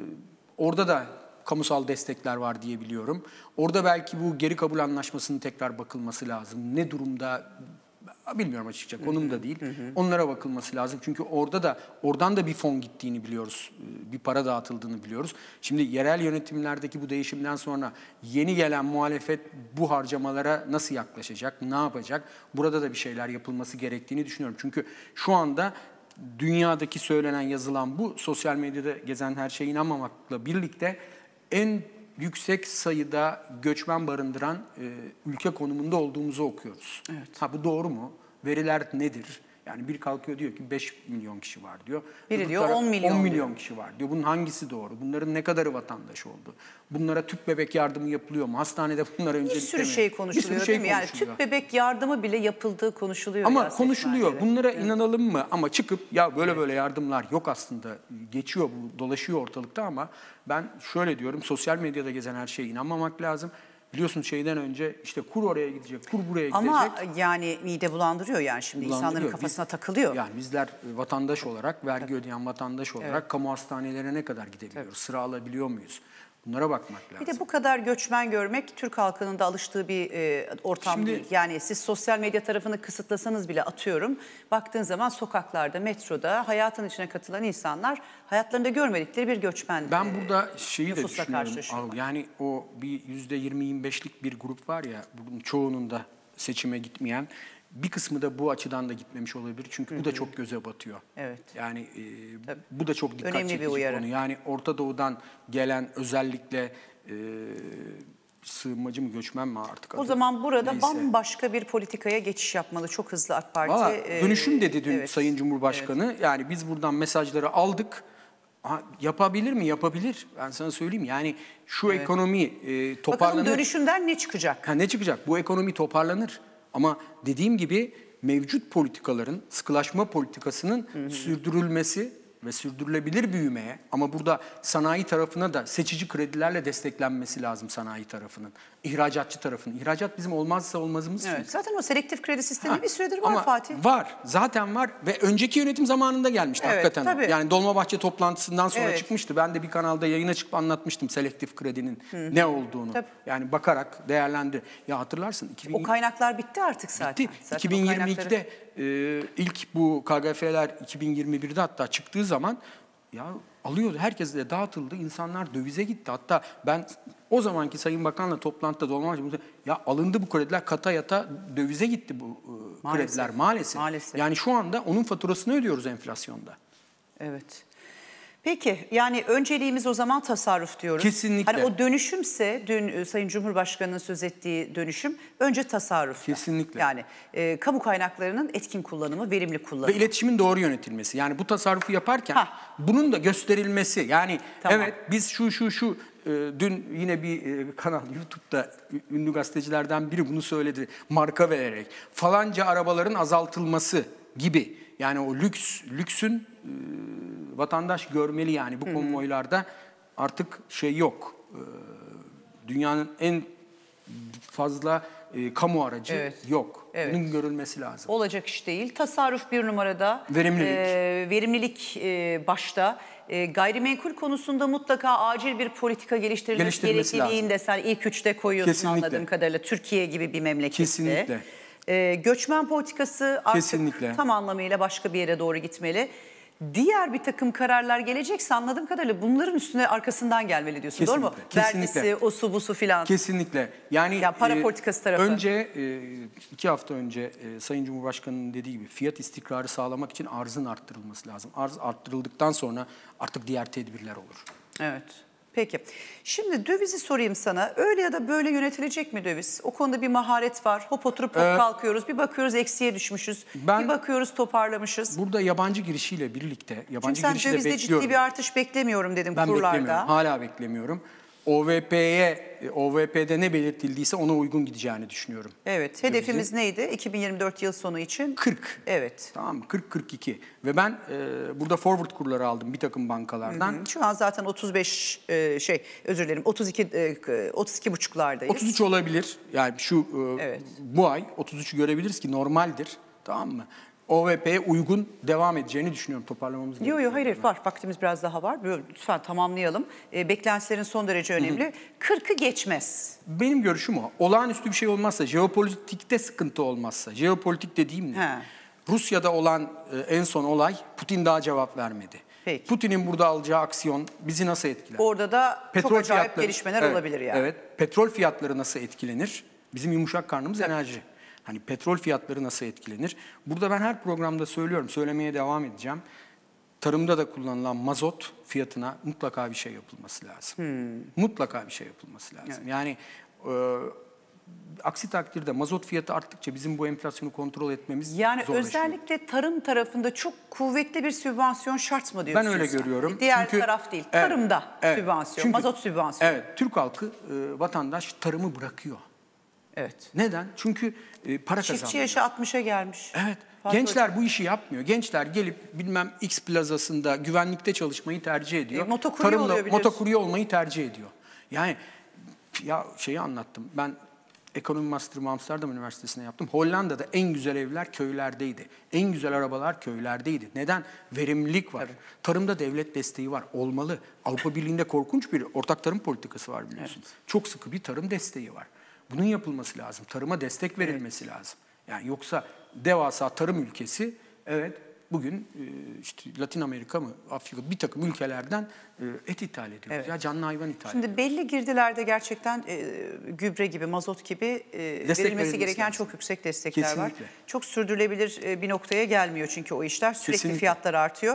orada da kamusal destekler var diye biliyorum. Orada belki bu geri kabul anlaşmasının tekrar bakılması lazım. Ne durumda bilmiyorum açıkça. Konum da değil. Hı hı. Onlara bakılması lazım. Çünkü orada da oradan da bir fon gittiğini biliyoruz. Bir para dağıtıldığını biliyoruz. Şimdi yerel yönetimlerdeki bu değişimden sonra yeni gelen muhalefet bu harcamalara nasıl yaklaşacak? Ne yapacak? Burada da bir şeyler yapılması gerektiğini düşünüyorum. Çünkü şu anda dünyadaki söylenen, yazılan bu, sosyal medyada gezen her şeye inanmamakla birlikte en yüksek sayıda göçmen barındıran e, ülke konumunda olduğumuzu okuyoruz. Evet. Ha, bu doğru mu? Veriler nedir? Yani bir kalkıyor diyor ki beş milyon kişi var diyor. Biri diyor on milyon. on milyon kişi var diyor. Bunun hangisi doğru? Bunların ne kadarı vatandaş oldu? Bunlara tüp bebek yardımı yapılıyor mu? Hastanede bunlara öncelikle bir sürü şey konuşuluyor, sürü şey değil mi? Yani tüp bebek yardımı bile yapıldığı konuşuluyor. Ama konuşuluyor. Bunlara evet. inanalım mı? Ama çıkıp ya böyle evet. böyle yardımlar yok aslında. Geçiyor bu, dolaşıyor ortalıkta, ama ben şöyle diyorum, sosyal medyada gezen her şeye inanmamak lazım. Biliyorsun şeyden önce işte kur oraya gidecek, kur buraya gidecek. Ama yani mide bulandırıyor yani şimdi insanların kafasına Biz, takılıyor. Yani bizler vatandaş olarak, vergi Tabii. ödeyen vatandaş olarak evet. kamu hastanelerine ne kadar gidebiliyoruz? Tabii. Sıra alabiliyor muyuz? Bunlara bakmak lazım. Bir de bu kadar göçmen görmek Türk halkının da alıştığı bir e, ortam Şimdi, değil. Yani siz sosyal medya tarafını kısıtlasanız bile, atıyorum, baktığın zaman sokaklarda, metroda hayatın içine katılan insanlar hayatlarında görmedikleri bir göçmen Ben e, burada şeyi de düşünüyorum. Yani o bir yüzde yirmi yirmi beşlik bir grup var ya, bunun çoğunun da seçime gitmeyen. Bir kısmı da bu açıdan da gitmemiş olabilir. Çünkü Hı-hı. bu da çok göze batıyor. Evet. Yani e, bu da çok dikkat çekici bir konu. Yani Orta Doğu'dan gelen, özellikle e, sığınmacı mı, göçmen mi artık? O adı, zaman burada neyse. bambaşka bir politikaya geçiş yapmalı. Çok hızlı AK Parti. Valla dönüşüm dedi dün evet. Sayın Cumhurbaşkanı. Evet. Yani biz buradan mesajları aldık. Ha, yapabilir mi? Yapabilir. Ben sana söyleyeyim. Yani şu evet. ekonomi e, toparlanır. Bakalım dönüşümden ne çıkacak? Ha, ne çıkacak? Bu ekonomi toparlanır. Ama dediğim gibi mevcut politikaların, sıkılaşma politikasının hı hı. sürdürülmesi ve sürdürülebilir büyümeye, ama burada sanayi tarafına da seçici kredilerle desteklenmesi lazım, sanayi tarafının. İhracatçı tarafının. İhracat bizim olmazsa olmazımız. Evet, zaten o selektif kredi sistemi ha, bir süredir var ama Fatih. Var. Zaten var ve önceki yönetim zamanında gelmişti evet, hakikaten. Tabii. Yani Dolmabahçe toplantısından sonra evet. çıkmıştı. Ben de bir kanalda yayına çıkıp anlatmıştım selektif kredinin Hı. ne olduğunu. Tabii. Yani bakarak değerlendi. Ya hatırlarsın. iki bin... O kaynaklar bitti artık zaten. Bitti. Zaten iki bin yirmi ikide kaynakları... e, ilk bu K G F'ler iki bin yirmi birde hatta çıktığı zaman ya alıyordu. Herkese de dağıtıldı. İnsanlar dövize gitti. Hatta ben o zamanki Sayın Bakan'la toplantıda Dolmabahçe'de ya alındı bu krediler, kata yata dövize gitti bu e, maalesef. krediler maalesef. maalesef. Yani şu anda onun faturasını ödüyoruz enflasyonda. Evet. Peki yani önceliğimiz o zaman tasarruf diyoruz. Kesinlikle. Hani o dönüşümse dün Sayın Cumhurbaşkanı'nın söz ettiği dönüşüm önce tasarruf. Kesinlikle. Yani e, kamu kaynaklarının etkin kullanımı, verimli kullanımı. Ve iletişimin doğru yönetilmesi. Yani bu tasarrufu yaparken ha. bunun da gösterilmesi. Yani tamam. evet biz şu şu şu e, dün yine bir e, kanal YouTube'da ünlü gazetecilerden biri bunu söyledi. Marka vererek falanca arabaların azaltılması gibi. Yani o lüks lüksün e, vatandaş görmeli yani bu konvoylarda artık şey yok. Ee, dünyanın en fazla e, kamu aracı Evet. yok. Evet. Bunun görülmesi lazım. Olacak iş değil. Tasarruf bir numarada. Verimlilik. E, verimlilik e, başta. E, gayrimenkul konusunda mutlaka acil bir politika geliştirilmesi, Geliştirilmesi gerekliliğini de lazım. sen ilk üçte koyuyorsun. Kesinlikle. Anladığım kadarıyla. Türkiye gibi bir memlekette. Kesinlikle. E, göçmen politikası artık Kesinlikle. tam anlamıyla başka bir yere doğru gitmeli. Diğer bir takım kararlar gelecekse anladığım kadarıyla bunların üstüne arkasından gelmeli diyorsun. Kesinlikle, Doğru mu? kesinlikle. Vergisi, osu busu filan. Kesinlikle. Yani Ya para politikası tarafı. Önce e, iki hafta önce e, Sayın Cumhurbaşkanı'nın dediği gibi fiyat istikrarı sağlamak için arzın arttırılması lazım. Arz arttırıldıktan sonra artık diğer tedbirler olur. Evet. Peki. Şimdi dövizi sorayım sana. Öyle ya da böyle yönetilecek mi döviz? O konuda bir maharet var. Hop oturup hop Ee, kalkıyoruz. Bir bakıyoruz eksiye düşmüşüz. ben- bir bakıyoruz toparlamışız. Burada yabancı girişiyle birlikte, Çünkü yabancı sen girişi de dövizde bekliyorum. ciddi bir artış beklemiyorum dedim Ben kurlarda. beklemiyorum. Hala beklemiyorum. O V P'ye, O V P'de ne belirtildiyse ona uygun gideceğini düşünüyorum. Evet. Hedefimiz neydi? iki bin yirmi dört yıl sonu için. kırk. Evet. Tamam mı? kırk kırk iki. Ve ben e, burada forward kurları aldım bir takım bankalardan. Şu an zaten otuz beş e, şey özür dilerim otuz iki e, otuz iki buçuklardayız. otuz üç olabilir. Yani şu e, Evet. bu ay otuz üçü görebiliriz ki normaldir. Tamam mı? O V P'ye uygun devam edeceğini düşünüyorum. Toparlamamız Yok yok hayır hayır, var. Vaktimiz biraz daha var. Böyle, lütfen tamamlayalım. E, beklentilerin son derece önemli. kırkı geçmez. Benim görüşüm o. Olağanüstü bir şey olmazsa, jeopolitikte sıkıntı olmazsa, jeopolitik dediğim ne? He. Rusya'da olan e, en son olay, Putin daha cevap vermedi. Peki. Putin'in burada alacağı aksiyon bizi nasıl etkiler? Orada da çok acayip gelişmeler evet, olabilir yani. Evet. Petrol fiyatları nasıl etkilenir? Bizim yumuşak karnımız enerji. Hani petrol fiyatları nasıl etkilenir? Burada ben her programda söylüyorum, söylemeye devam edeceğim. Tarımda da kullanılan mazot fiyatına mutlaka bir şey yapılması lazım. Hmm. Mutlaka bir şey yapılması lazım. Evet. Yani e, aksi takdirde mazot fiyatı arttıkça bizim bu enflasyonu kontrol etmemiz Yani zorlaşıyor. özellikle tarım tarafında çok kuvvetli bir sübvansiyon şart mı diyorsunuz? Ben öyle görüyorum. Diğer Çünkü, taraf değil. Evet, Tarımda evet. sübvansiyon, Çünkü, mazot sübvansiyonu. Evet, Türk halkı, e, vatandaş tarımı bırakıyor. Evet. Neden? Çünkü e, para kazanmıyor. Çiftçi yaşı altmışa gelmiş. Evet. Fatih Gençler Hocam. bu işi yapmıyor. Gençler gelip bilmem X plazasında güvenlikte çalışmayı tercih ediyor. E, motokurye oluyor biliyorsun. motokurye olmayı tercih ediyor. Yani ya şeyi anlattım. Ben ekonomi master'ımı Amsterdam Üniversitesi'nde yaptım. Hollanda'da en güzel evler köylerdeydi. En güzel arabalar köylerdeydi. Neden? Verimlilik var. Tabii. Tarımda devlet desteği var. Olmalı. Avrupa Birliği'nde korkunç bir ortak tarım politikası var biliyorsun. Evet. Çok sıkı bir tarım desteği var. Bunun yapılması lazım. Tarıma destek verilmesi evet. lazım. Yani yoksa devasa tarım ülkesi, evet bugün işte Latin Amerika mı, Afrika bir takım ülkelerden et ithal ediyoruz. Evet. Ya canlı hayvan ithal Şimdi ediyoruz. belli girdilerde gerçekten e, gübre gibi, mazot gibi e, verilmesi gereken lazım. Çok yüksek destekler Kesinlikle. var. Çok sürdürülebilir e, bir noktaya gelmiyor çünkü o işler. Sürekli Kesinlikle. fiyatlar artıyor.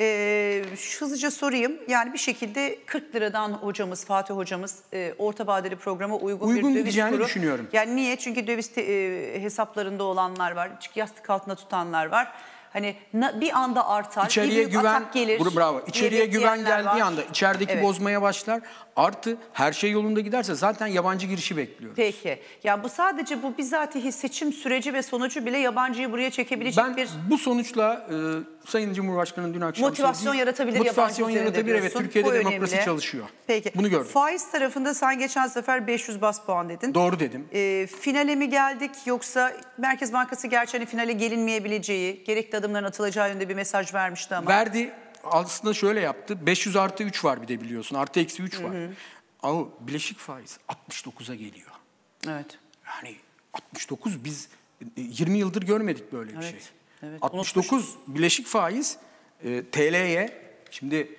E, hızlıca sorayım. Yani bir şekilde kırk liradan hocamız, Fatih hocamız e, orta vadeli programa uygun, uygun bir döviz kuru. düşünüyorum. Yani niye? Çünkü döviz te, e, hesaplarında olanlar var. Yastık altında tutanlar var. Hani bir anda artar, İçeriye bir güven, atak gelir. bravo. İçeriye güven geldiği var. anda içerideki Evet. bozmaya başlar. Artı her şey yolunda giderse zaten yabancı girişi bekliyoruz. Peki. Ya bu sadece bu bizatihi seçim süreci ve sonucu bile yabancıyı buraya çekebilecek ben bir bu sonuçla e, Sayın Cumhurbaşkanı'nın dün akşam motivasyon söylediği, yaratabilir, motivasyon yabancı yaratabilir. Evet, diyorsun. Türkiye'de Bu demokrasi önemli. çalışıyor. Peki. Bunu gördüm. Faiz tarafında sen geçen sefer beş yüz bas puan dedin. Doğru dedim. E, finale mi geldik yoksa Merkez Bankası gerçi hani finale gelinmeyebileceği, gerekli adımların atılacağı yönünde bir mesaj vermişti ama. Verdi. Aslında şöyle yaptı. beş yüz artı üç var bir de biliyorsun. Artı eksi üç var. Hı hı. Ama bileşik faiz altmış dokuza geliyor. Evet. Yani altmış dokuz biz yirmi yıldır görmedik böyle bir evet. şey. Evet. altmış dokuz bileşik faiz e, T L'ye şimdi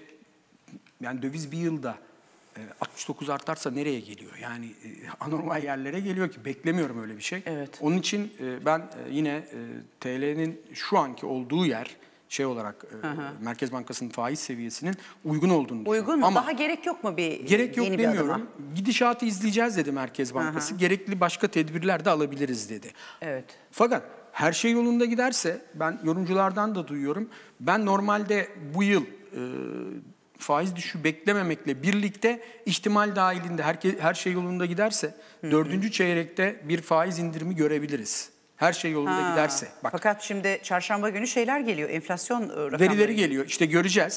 yani döviz bir yılda e, altmış dokuz artarsa nereye geliyor? Yani e, anormal yerlere geliyor ki beklemiyorum öyle bir şey. Evet. Onun için e, ben e, yine e, T L'nin şu anki olduğu yer şey olarak e, Merkez Bankası'nın faiz seviyesinin uygun olduğunu uygun düşünüyorum. mu? Ama daha gerek yok mu bir gerek yok yeni demiyorum. Gidişatı izleyeceğiz dedi Merkez Bankası. Aha. Gerekli başka tedbirler de alabiliriz dedi. Evet. Fakat her şey yolunda giderse ben yorumculardan da duyuyorum. Ben normalde bu yıl e, faiz düşüşü beklememekle birlikte ihtimal dahilinde herke, her şey yolunda giderse Hı-hı. dördüncü çeyrekte bir faiz indirimi görebiliriz. Her şey yolunda ha, giderse. Bak. Fakat şimdi çarşamba günü şeyler geliyor, enflasyon rakamları. Verileri geliyor. İşte göreceğiz.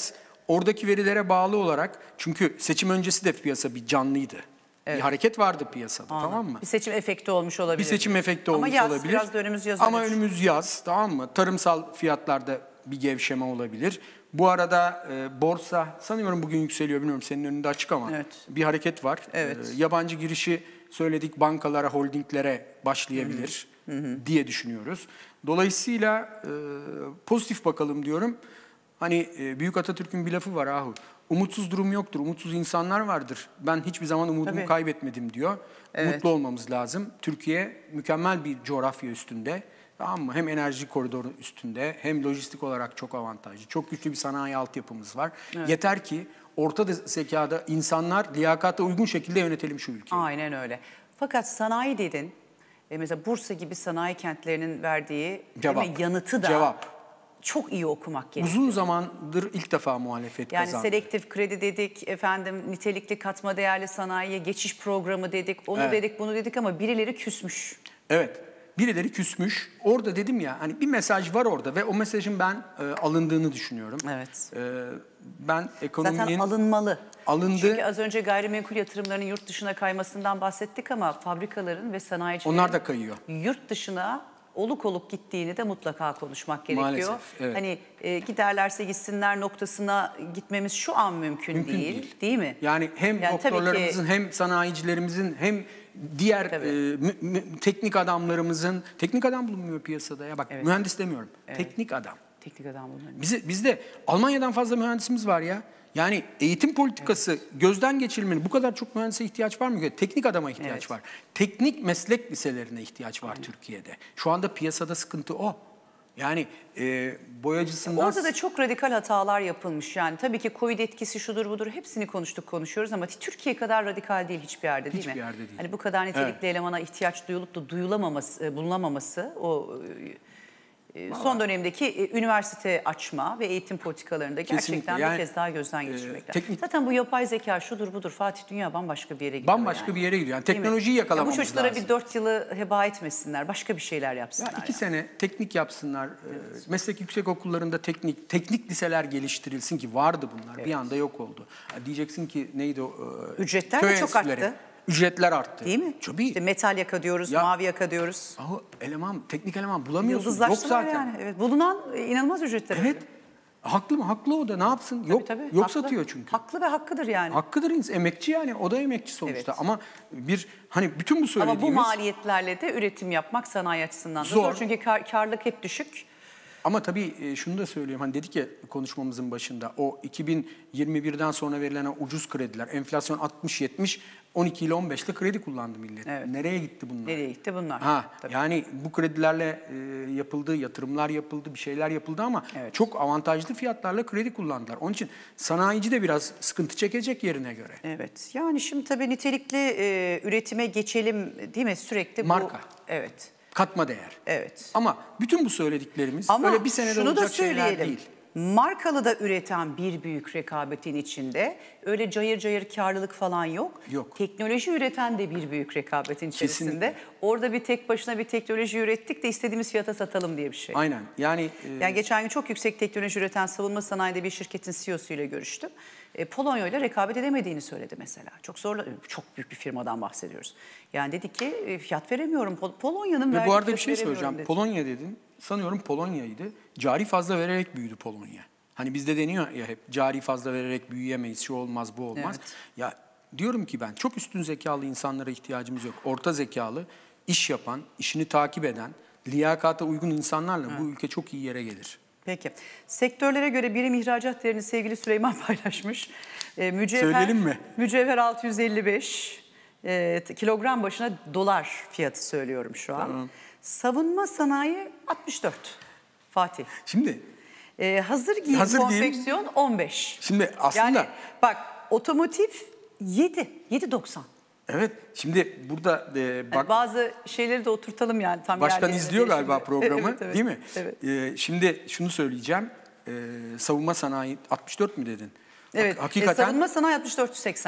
oradaki verilere bağlı olarak, çünkü seçim öncesi de piyasa bir canlıydı. Evet. Bir hareket vardı piyasada. Anladım. Tamam mı? Bir seçim efekti olmuş olabilir. Bir seçim efekti olmuş Ama yaz, olabilir. Biraz da önümüz yaz. Ama önümüz yaz, tamam mı? Tarımsal fiyatlarda bir gevşeme olabilir. Bu arada e, borsa sanıyorum bugün yükseliyor, bilmiyorum, senin önünde açık ama evet. bir hareket var. Evet. E, yabancı girişi söyledik, bankalara, holdinglere başlayabilir hı hı. diye düşünüyoruz. Dolayısıyla e, pozitif bakalım diyorum. Hani e, Büyük Atatürk'ün bir lafı var ahu. Umutsuz durum yoktur, umutsuz insanlar vardır. Ben hiçbir zaman umudumu Tabii. kaybetmedim diyor. Evet. Mutlu olmamız lazım. Türkiye mükemmel bir coğrafya üstünde. Tamam mı? Hem enerji koridoru üstünde, hem lojistik olarak çok avantajlı. Çok güçlü bir sanayi altyapımız var. Evet. Yeter ki orta zekada insanlar liyakata uygun şekilde yönetelim şu ülkeyi. Aynen öyle. Fakat sanayi dedin, e mesela Bursa gibi sanayi kentlerinin verdiği Cevap. Değil mi, yanıtı da Cevap. çok iyi okumak gerekiyor. Uzun zamandır ilk defa muhalefet yani kazandı. Yani selektif kredi dedik, efendim nitelikli katma değerli sanayiye geçiş programı dedik, onu evet. dedik, bunu dedik ama birileri küsmüş. Evet. Birileri küsmüş. Orada dedim ya, hani bir mesaj var orada ve o mesajın ben e, alındığını düşünüyorum. Evet. E, ben ekonominin... Zaten alınmalı. Alındı. Çünkü az önce gayrimenkul yatırımlarının yurt dışına kaymasından bahsettik ama fabrikaların ve sanayicilerin... Onlar da kayıyor. Yurt dışına oluk oluk gittiğini de mutlaka konuşmak gerekiyor. Maalesef, evet. Hani e, giderlerse gitsinler noktasına gitmemiz şu an mümkün, mümkün değil, değil. Değil mi? Yani hem yani doktorlarımızın ki... hem sanayicilerimizin hem diğer e, mü, mü, teknik adamlarımızın, teknik adam bulunmuyor piyasada ya bak evet. mühendis demiyorum, evet. teknik adam. Teknik adam bulunmuyor. Bizi, bizde Almanya'dan fazla mühendisimiz var ya. Yani eğitim politikası evet. gözden geçirilmeli. Bu kadar çok mühendise ihtiyaç var mı? Teknik adama ihtiyaç evet. var. Teknik meslek liselerine ihtiyaç var Aynen. Türkiye'de. Şu anda piyasada sıkıntı o. Yani e, boyacısından... Orada da çok radikal hatalar yapılmış. Yani tabii ki Covid etkisi şudur budur hepsini konuştuk konuşuyoruz ama Türkiye kadar radikal değil hiçbir yerde değil hiçbir mi? Hiçbir yerde değil. Hani bu kadar nitelikli evet. elemana ihtiyaç duyulup da duyulamaması, bulunamaması o... Vallahi. Son dönemdeki üniversite açma ve eğitim politikalarında gerçekten yani, bir kez daha gözden geçirmek lazım. Teknik... Zaten bu yapay zeka şudur budur Fatih dünya bambaşka bir yere gidiyor. Bambaşka yani. bir yere gidiyor. Yani teknolojiyi yakalamamız ya bu çocuklara lazım. bir dört yılı heba etmesinler. Başka bir şeyler yapsınlar. Ya iki yani. sene teknik yapsınlar. Evet. Meslek yüksek okullarında teknik teknik liseler geliştirilsin ki vardı bunlar. Evet. Bir anda yok oldu. Ya diyeceksin ki neydi o? Ücretler de çok arttı. Ücretler arttı. Değil mi? Tabii. İşte metal yaka diyoruz, ya, mavi yaka diyoruz. Ahu eleman, teknik eleman bulamıyorsun. Yok zaten. Yani. Evet, bulunan inanılmaz ücretler. Evet. Öyle. Haklı mı? Haklı o da. Ne yapsın? Tabii, yok tabii. yok haklı. Satıyor çünkü. Haklı ve hakkıdır yani. Hakkıdır. Emekçi yani. O da emekçi sonuçta. Evet. Ama bir hani bütün bu söylediğimiz... Ama bu maliyetlerle de üretim yapmak sanayi açısından da zor. zor. Çünkü kar, karlılık hep düşük. Ama tabii şunu da söyleyeyim. Hani dedik ya konuşmamızın başında o iki bin yirmi birden sonra verilen ucuz krediler, enflasyon altmış yetmiş, on iki ile on beşte kredi kullandı millet. Evet. Nereye gitti bunlar? Nereye gitti bunlar? Ha, yani bu kredilerle e, yapıldı, yatırımlar yapıldı, bir şeyler yapıldı ama evet. çok avantajlı fiyatlarla kredi kullandılar. Onun için sanayici de biraz sıkıntı çekecek yerine göre. Evet. Yani şimdi tabii nitelikli e, üretime geçelim değil mi? Sürekli bu. Marka. Evet. Katma değer. Evet. Ama bütün bu söylediklerimiz Ama öyle bir senede olacak şeyler değil. Markalı da üreten bir büyük rekabetin içinde öyle cayır cayır karlılık falan yok. Yok. Teknoloji üreten de bir büyük rekabetin içerisinde. Kesinlikle. Orada bir tek başına bir teknoloji ürettik de istediğimiz fiyata satalım diye bir şey. Aynen. Yani e... yani geçen gün çok yüksek teknoloji üreten savunma sanayide bir şirketin C E O'su ile görüştüm. E, Polonya ile rekabet edemediğini söyledi mesela. Çok zorla, çok büyük bir firmadan bahsediyoruz. Yani dedi ki e, fiyat veremiyorum. Pol Polonya'nın verdiği bu arada bir şey söyleyeceğim. Dedi. Polonya dedin. Sanıyorum Polonya'ydı. Cari fazla vererek büyüdü Polonya. Hani bizde deniyor ya hep cari fazla vererek büyüyemeyiz. Şu olmaz, bu olmaz. Evet. Ya diyorum ki ben çok üstün zekalı insanlara ihtiyacımız yok. Orta zekalı, iş yapan, işini takip eden, liyakata uygun insanlarla evet. bu ülke çok iyi yere gelir. Peki. Sektörlere göre birim ihracat değerini sevgili Süleyman paylaşmış. E, mücevher, Söyleyelim mi? Mücevher altı yüz elli beş, e, kilogram başına dolar fiyatı söylüyorum şu an. Tamam. Savunma sanayi altmış dört. Fatih. Şimdi. E, hazır giyim hazır konfeksiyon giyim. on beş. Şimdi aslında. Yani bak otomotiv yedi, yedi doksan. Evet. Şimdi burada e, bak yani bazı şeyleri de oturtalım yani tam başkan izliyor galiba şimdi. Programı, evet, evet, değil mi? Evet. E, şimdi şunu söyleyeceğim. E, savunma sanayi altmış dört mü dedin? Evet. Hakikaten. E, savunma sanayi altmış dört yüz seksen.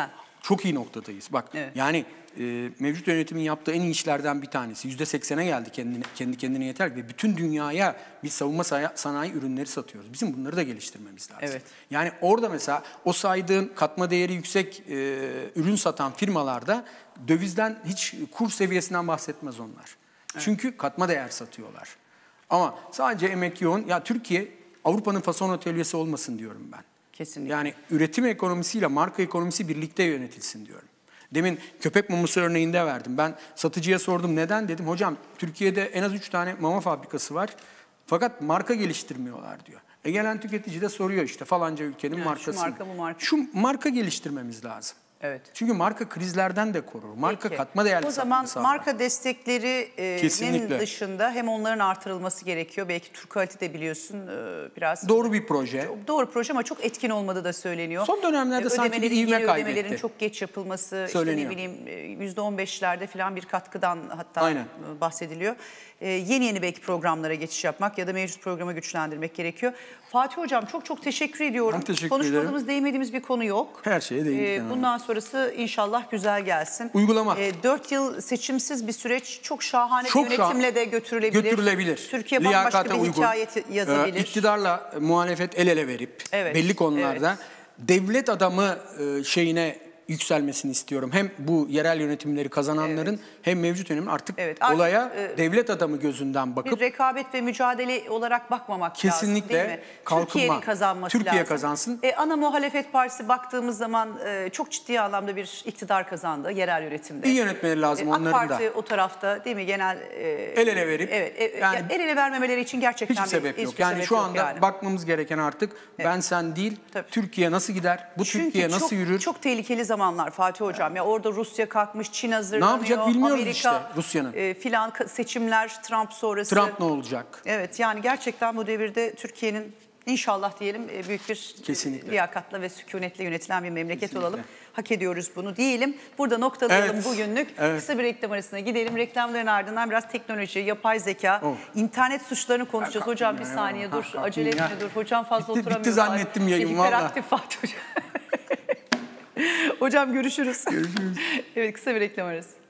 Çok iyi noktadayız. Bak Evet. yani e, mevcut yönetimin yaptığı en iyi işlerden bir tanesi. yüzde seksene geldi kendine, kendi kendine yeter ve bütün dünyaya bir savunma sanayi ürünleri satıyoruz. Bizim bunları da geliştirmemiz lazım. Evet. Yani orada mesela o saydığın katma değeri yüksek e, ürün satan firmalarda dövizden hiç kur seviyesinden bahsetmez onlar. Evet. Çünkü katma değer satıyorlar. Ama sadece emek yoğun. Ya Türkiye Avrupa'nın fason atölyesi olmasın diyorum ben. Kesinlikle. Yani üretim ekonomisiyle marka ekonomisi birlikte yönetilsin diyorum. Demin köpek maması örneğinde verdim. Ben satıcıya sordum neden dedim. Hocam Türkiye'de en az üç tane mama fabrikası var. Fakat marka geliştirmiyorlar diyor. E gelen tüketici de soruyor işte falanca ülkenin Yani markası. şu marka, bu marka. Şu marka geliştirmemiz lazım. Evet. Çünkü marka krizlerden de korur. Marka Peki. katma değerli O zaman sağlar. marka desteklerinin Kesinlikle. dışında hem onların artırılması gerekiyor. Belki Türk Halite de biliyorsun e, biraz... Doğru bir proje. Doğru proje ama çok etkin olmadığı da söyleniyor. Son dönemlerde E, sanki bir ödemelerin, ivme geri kaybetti. ödemelerin çok geç yapılması, Söyleniyor. işte ne bileyim yüzde on beşlerde falan bir katkıdan hatta Aynen. bahsediliyor. E, yeni yeni belki programlara geçiş yapmak ya da mevcut programı güçlendirmek gerekiyor. Fatih Hocam çok çok teşekkür ediyorum. Ben teşekkür Konuşmadığımız, ederim. değinmediğimiz bir konu yok. Her şeye değindik. E, yani. bundan sonrası inşallah güzel gelsin. Uygulama. E, dört yıl seçimsiz bir süreç çok şahane Çok bir yönetimle de götürülebilir. Götürülebilir. Türkiye bambaşka Liyakata bir uygun. hikaye yazabilir. Ee, iktidarla e, muhalefet el ele verip Evet, belli konularda evet. devlet adamı e, şeyine yükselmesini istiyorum. Hem bu yerel yönetimleri kazananların Evet. hem mevcut yönetimin artık, Evet, artık, olaya e, devlet adamı gözünden bakıp Bir rekabet ve mücadele olarak bakmamak kesinlikle lazım değil mi? kalkınma, Türkiye'nin kazanması Türkiye lazım. kazansın. E, ana muhalefet partisi baktığımız zaman e, çok ciddi anlamda bir iktidar kazandı yerel yönetimde. İyi yönetmeleri lazım E, AK onların da. Parti o tarafta değil mi genel... E, El ele verip, Evet, e, yani ya el ele vermemeleri için gerçekten hiçbir bir, sebep yok. hiçbir Yani sebep şu yok anda yani. bakmamız gereken artık ben sen değil, Tabii. Türkiye nasıl gider? Bu Çünkü Türkiye çok, nasıl yürür? çok tehlikeli zamanlar Fatih Hocam. Ya orada Rusya kalkmış, Çin hazırlanıyor. yapacak bilmiyoruz Amerika, işte Rusya'nın. E, filan ka- seçimler, Trump sonrası. Trump ne olacak? Evet yani gerçekten bu devirde Türkiye'nin inşallah diyelim e, büyük bir Kesinlikle. liyakatla ve sükunetle yönetilen bir memleket Kesinlikle. olalım. Hak ediyoruz bunu diyelim. Burada noktalayalım Evet. bugünlük. Evet. Kısa bir reklam arasına gidelim. Reklamların ardından biraz teknoloji, yapay zeka, Oh. internet suçlarını konuşacağız. Ben Hocam bir kalktım saniye ya. dur. Ha, Acele etme kalktım ya. dur. Hocam fazla Bitti- bitti oturamıyor. zannettim yayın, Şey, valla. hiperaktif Fatih Hocam. Hocam görüşürüz. Görüşürüz. Evet kısa bir reklam arası.